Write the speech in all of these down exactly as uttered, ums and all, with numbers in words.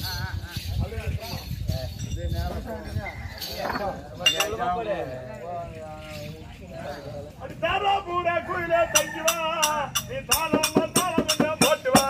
பூரா குயில தங்கிவா நீ தாளம் தாளம் போட்டுவா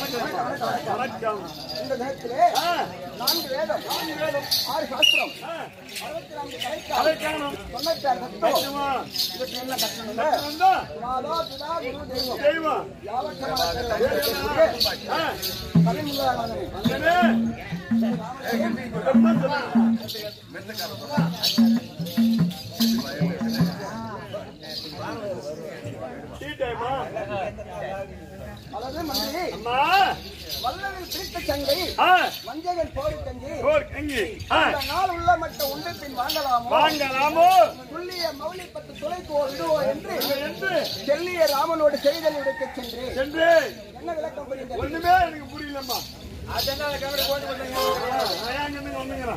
வணக்கம். இந்த நேரத்திலே நான்கு வேதம் நான்கு வேதம் ஆறு சாஸ்திரம் அறுபத்தி நான்கு கலைக்கானம் தொண்ணூத்தி ஆறு தத்துவம் இதுக்கு என்ன கட்டணம் மாதா பிதா குரு தெய்வம் தெய்வம் அதாவது மந்திரி வல்லவில் பிடித்த சங்கை மஞ்சள் போர் கஞ்சி நாள் உள்ள மட்டும் உண்டு பின் வாங்கலாமோ வாங்கலாமோ துல்லிய மௌலி பத்து துளைக்கு விடுவோ என்று செல்லிய ராமனோடு செய்தல் எடுக்க சென்று சென்று என்ன விளக்கம் புரியுது ஒண்ணுமே எனக்கு புரியலம்மா. அதனால கவலை போட்டு வந்துங்கிறான்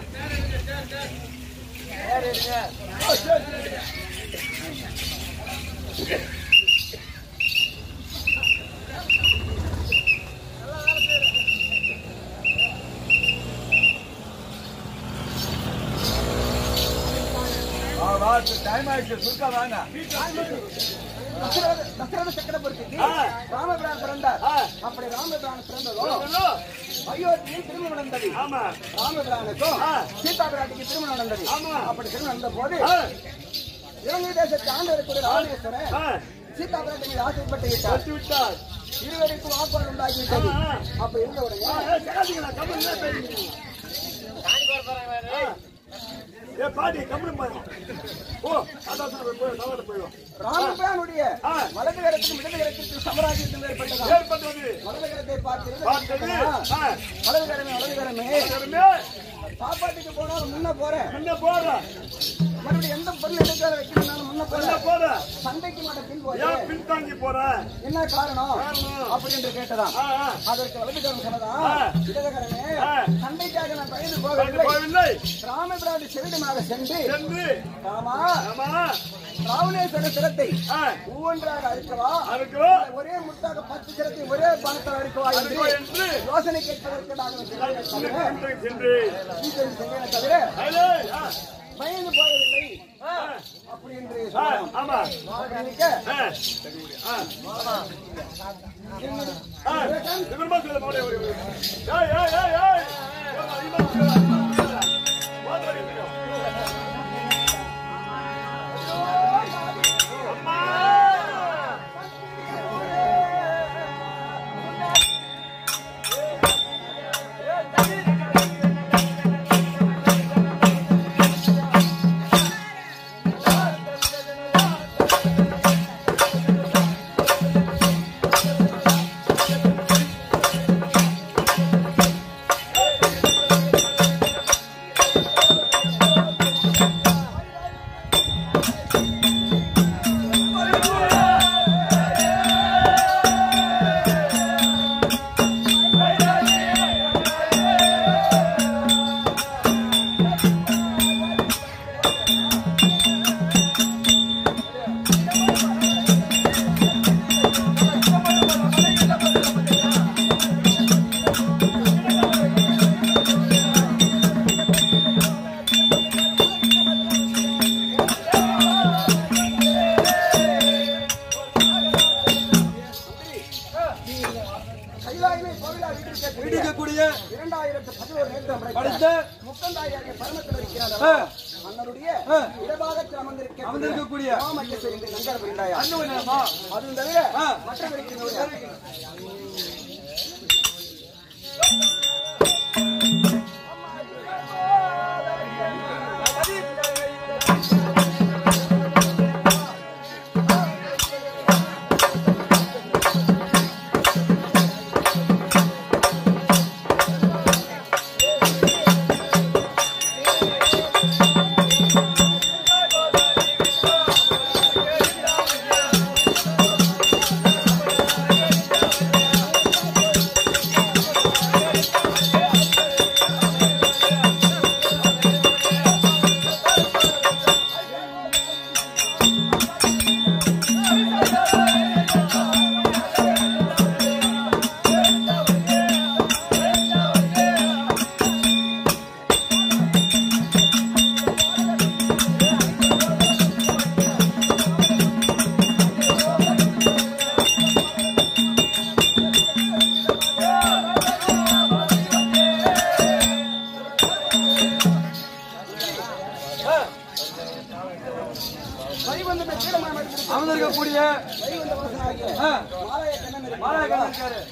டைம் ஆயிடுச்சு சுருக்கா வாங்க. தசரத சக்கரவர்த்திக்கு ராமபிரான் பிறந்தார். அப்படி ராமபிரான் பிறந்ததோ அயோத்தியில் திருமணம் நடந்தது. ராமபிரானுக்கும் சீதா பிராட்டிக்கு திருமணம் நடந்தது. அப்படி திருமணம் நடந்த போது இலங்கை தேசத்தை ஆண்டு இருக்கக்கூடிய ராமேஸ்வரன் சீதா பிராட்டி மீது ஆசைப்பட்டு விட்டார். இருவருக்கும் வாக்குவாதம் உண்டாகிவிட்டது. அப்ப இருந்த உடனே ராமபிரானுடைய வலது கரத்திலும் இடது கரத்திற்கு சமராஜ்யத்தில் ஏற்பட்டது. வலது கரத்தை பார்த்து வலது கரமே வலது கரமே சாப்பாட்டுக்கு போனாலும் முன்ன போறேன் முன்ன போறேன் மறுபடியும் எந்த பொருள் எடுக்க வைக்கணும் முன்ன போறேன் போறேன் சண்டைக்கு மட்டும் பின் போறேன் பின்தாங்கி போறேன் என்ன காரணம் அப்படி என்று கேட்டதான். அதற்கு வலதுகரம் சொன்னதான் இடதுகரமே சண்டைக்காக நான் பயந்து போகவில்லை. ராமபிரான் செவிடமாக சென்று ராமா ராவணேஸ்வர சிரத்தை ஒவ்வொன்றாக அறுக்கவா ஒரே முத்தாக பத்து சிரத்தை ஒரே பணத்தில் அறுக்கவா என்று யோசனை கேட்பதற்கு தவிர பயந்து போவதில்லை அப்படி என்று இரண்டாயிரத்து பதினோரு நேற்று முக்கந்தாரியாக பரமத்தில் இருக்கிறார். மன்னருடைய இடபாகத்தில் அமர்ந்திருக்க அமர்ந்திருக்கக்கூடிய அதுவும் தவிர மற்றவர்களுக்கு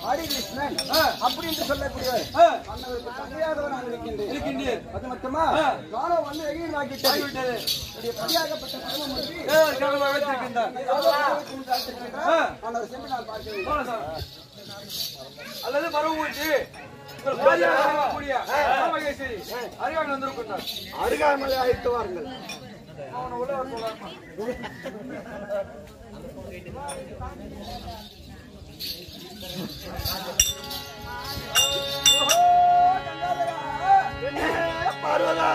ஹரிகிருஷ்ணன் அப்படி என்று சொல்லக்கூடியவர் அண்ணனுக்கு தங்கையாக நான் இருக்கின்றேன். அது மட்டுமா நானும் வந்து எகிர் ஆகிவிட்டது. பதியாகப்பட்ட பரமமூர்த்தி நான் சென்று நான் பார்க்கிறேன். அல்லது பரமமூர்த்தி அருகாமலை அழைத்து வாருங்கள். பார்வதா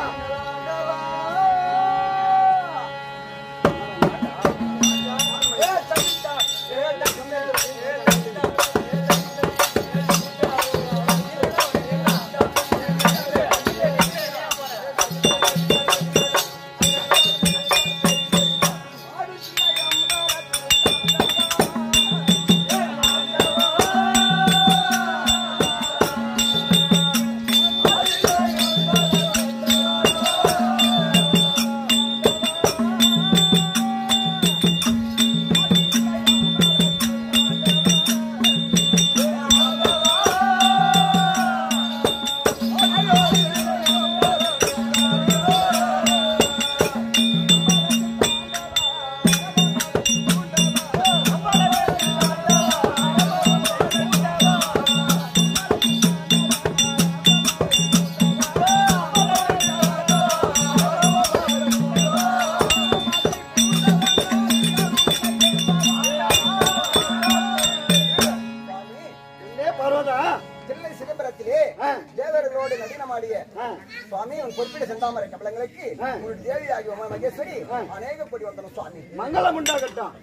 மங்களம் உண்டாகட்டும்.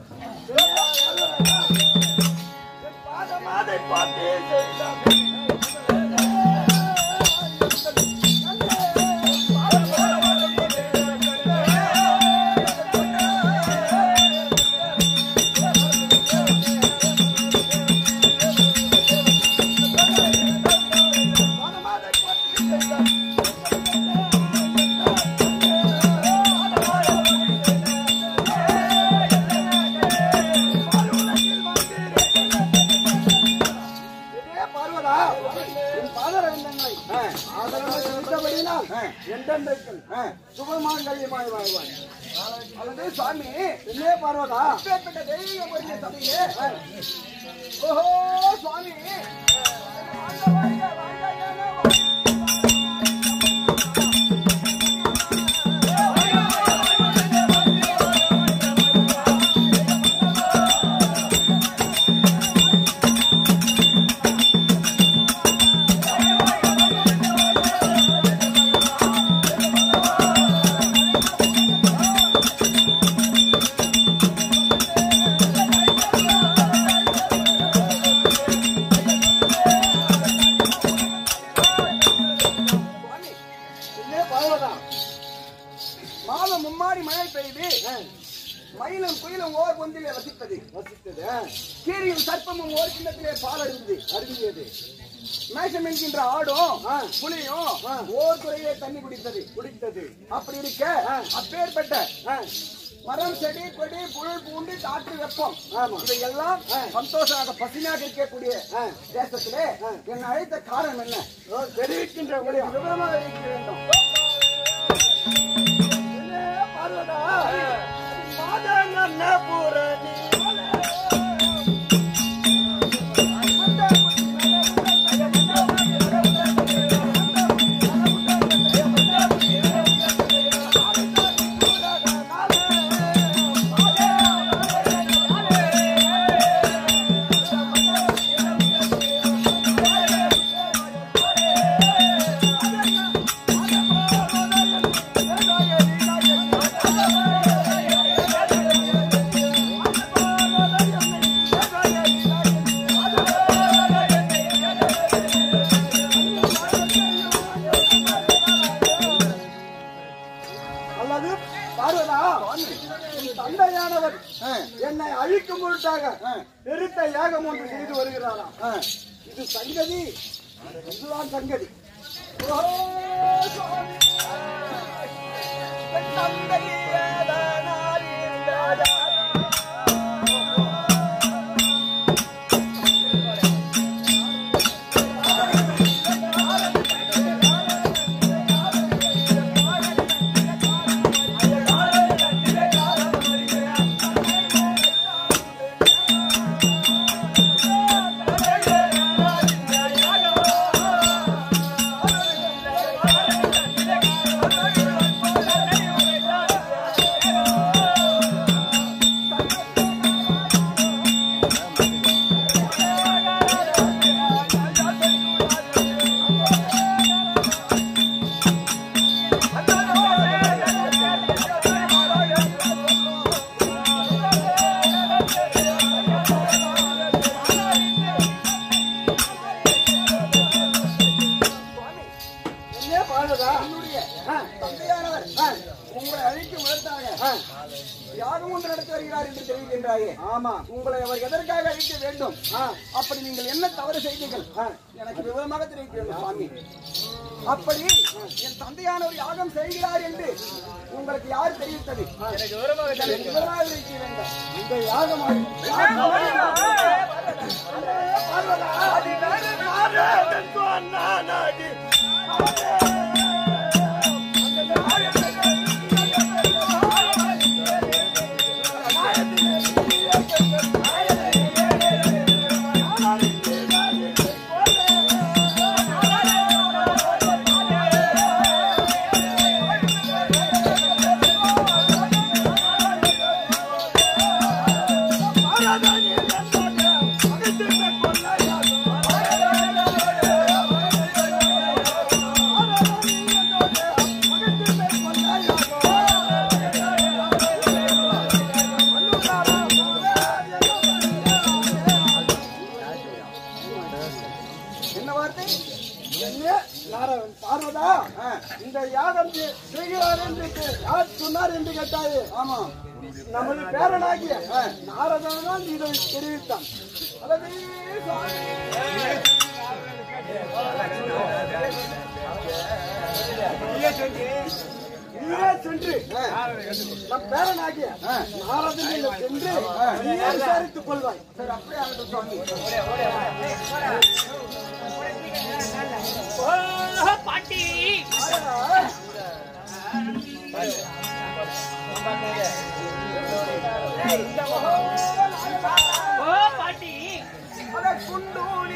பாதமாதை பாட்டே சுபமாங்கல்யமாய் வாழ்வாய். அல்லது சுவாமி என்னே பார்வதா ஓஹோ சுவாமி மாதம் மும்மாடி மழை பெய்து மயிலும் குயிலும் ஓர் பொந்திலே வசித்தது வசித்தது கீரியும் சர்ப்பமும் ஓர் கிண்ணத்திலே பால் அருந்தது அருந்தியது. மேஷம் என்கின்ற ஆடும் புலியும் ஓர் துறையிலே தண்ணி குடித்தது குடித்தது. அப்படி இருக்க அப்பேற்பட்ட மரம் செடி கொடி புல் பூண்டு காற்று வெப்பம் இதையெல்லாம் சந்தோஷமாக பசுமையாக இருக்கக்கூடிய தேசத்திலே என்னை அழைத்த காரணம் என்ன தெரிவிக்கின்ற விவரமாக இருக்க வேண்டும். தந்தையானவர் என்னை அழிக்கும் பொருட்டாக பெருத்த யாகம் ஒன்று செய்து வருகிறாராம். இது சங்கதி, இதுதான் சங்கதி. தந்தை யாகம் ஒன்று நடத்தி வருகிறார் என்று தெரிவிக்கின்றாயே. ஆமா, உங்களை அவர் எதற்காக அழிக்க வேண்டும்? அப்படி நீங்கள் என்ன தவறு செய்தீர்கள் எனக்கு விவரமாக தெரிவிக்கிறேன் சுவாமி. அப்படி என் தந்தையானவர் யாகம் செய்கிறார் என்று உங்களுக்கு யார் தெரிவித்தது? எனக்கு விவரமாக தெரிவிக்க வேண்டும். இந்த யாகம் நமது பேரனாகிய நாரதன் தான் இதை தெரிவித்தான். சென்று நம் பேரனாகிய நாரதன் சென்று விசாரித்துக் கொள்வாய். சரி, அப்படியே ஆகட்டும் சுவாமி. பாட்டி ஓ பாட்டி அத குண்டூரி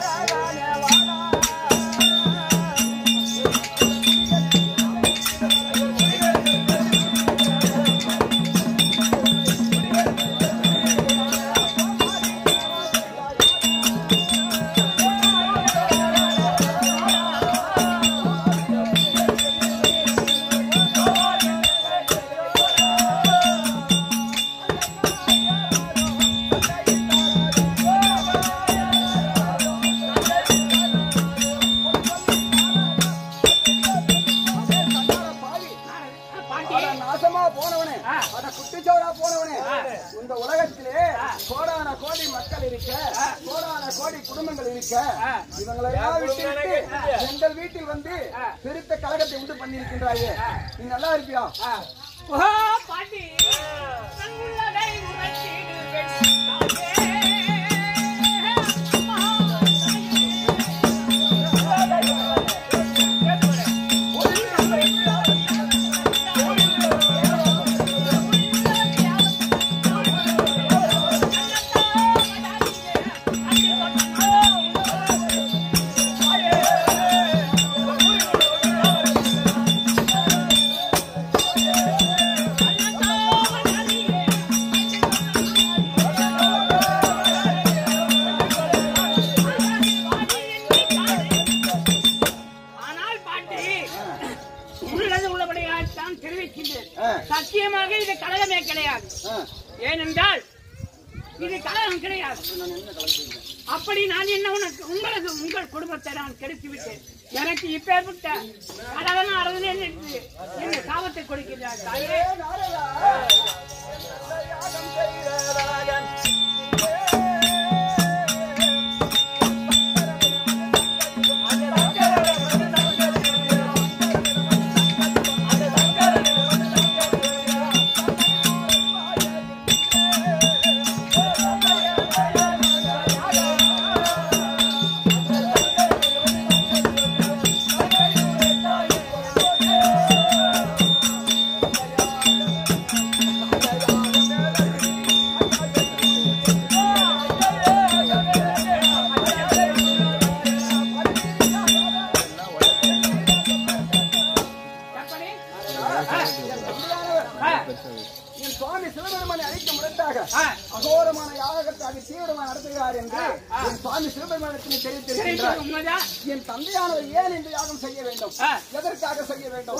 எங்கள் வீட்டில் வந்து பெருத்த கழகத்தை உண்டு பண்ணியிருக்கின்றாயே, நீ நல்லா இருப்பியா? பாட்டி சத்தியமாக இது கலகமே கிடையாது. ஏனென்றால் இது கலகம் கிடையாது. அப்படி நான் என்ன உனக்கு உங்களுக்கு உங்கள் குடும்பத்தை நான் கெடுத்து விட்டேன். எனக்கு இப்பேற்பட்ட கலகன அரசனே என்று என்ன சாபத்தை கொடுக்கிறார். என் சுவாமி சிவபெருமானை அழைக்க முறைத்தாக அகோரமான யாகத்தாக தீவிரமாக நடத்துகிறார் என்று என் சுவாமி சிவபெருமானத்தினை தெரிவித்திருக்கின்றார். என் தந்தையானவர் ஏன் இந்த யாகம் செய்ய வேண்டும், எதற்காக செய்ய வேண்டும்?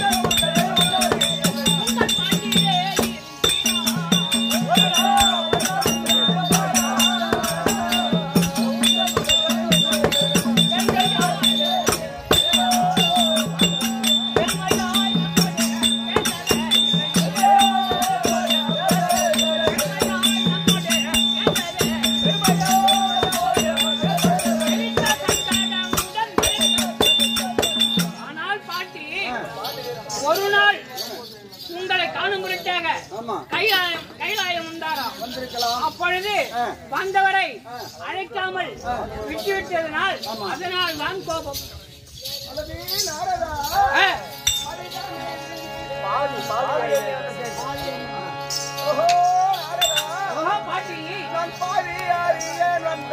பாட்டி கைலாயம் கைலாயம் வந்தாராம். வந்திருக்கலாம். அப்பொழுது வந்தவரை அழைக்காமல் விட்டுவிட்டதனால் அதனால் தான் கோபம். பாட்டி நான் பாடி அறிய வந்த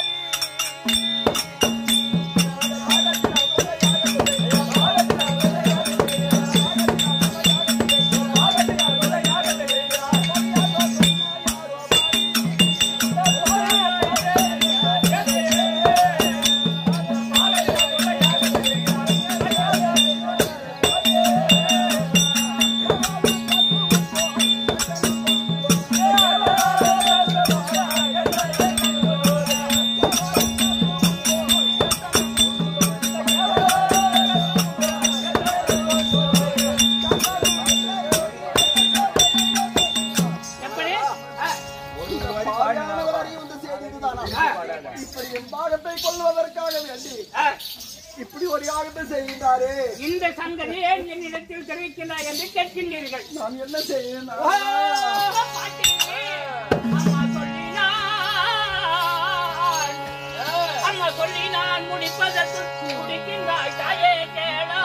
இப்படி ஒரு யாகத்தை செய்கின்றாரே, இந்த சங்கதியை என்னிடத்தில் தெரிவிக்கின்றார் என்று கேட்கின்றீர்கள். நான் என்ன செய்யணும்? அம்மா சொல்லி நான் முடிப்பதற்கு துடிக்கின்றாய் தாயே கேளா,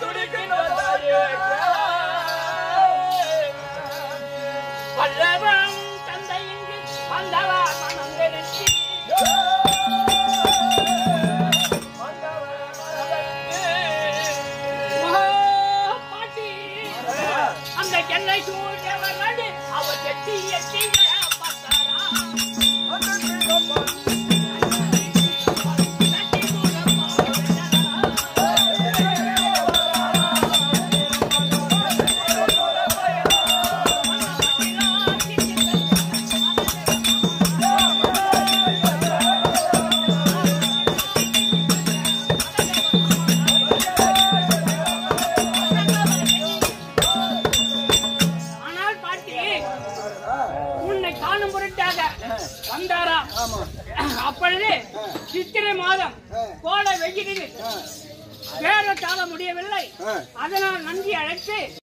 வல்லவன் தந்தை இங்கு வந்தவா மனம் தெரிசி என்னை சூழ்ந்தவர்கள் அவர் எட்டி எட்டி பார்த்தாரா. வந்தாரா. அப்பொழுது சித்திரை மாதம் கோடை வெயிலில் வேற கால முடியவில்லை. அதனால் நன்றி அழைத்து